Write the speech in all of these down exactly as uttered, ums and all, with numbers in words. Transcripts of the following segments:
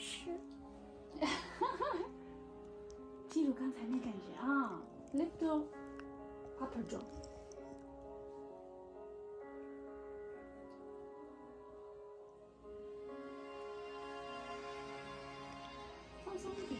是。记住刚才那感觉啊 ，little upper jaw。放松一点。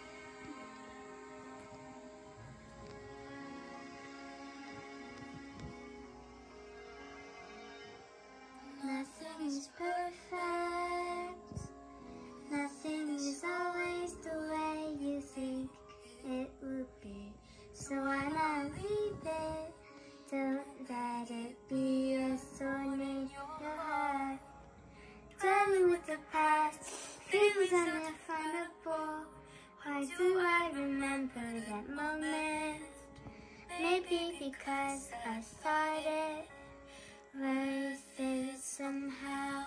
Nothing is perfect. Nothing is always the way you think it would be. So why not leave it? Don't let it be a thorn in your heart. Dealing with the past feels undefinable. Why do I remember that moment? Maybe because I thought it worth it somehow.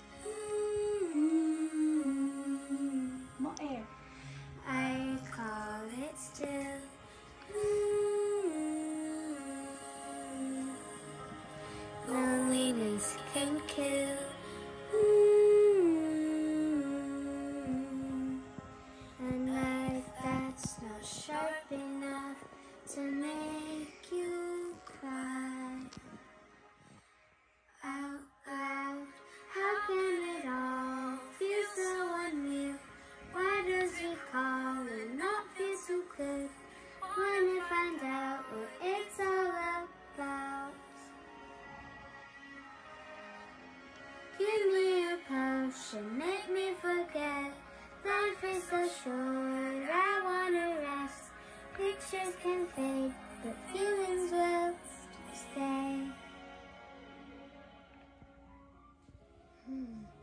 Mm-hmm. More air. I call it still. Mm-hmm. Loneliness can kill. Mm-hmm. A knife that's not sharp enough to make you cry out loud. How can it all feel so unreal? Why does recall it not feel so good? Wanna find out what it's all about. Give me a potion, make me forget. Life is so short, I wanna rest. Pictures can fade, but feelings will stay. Hmm.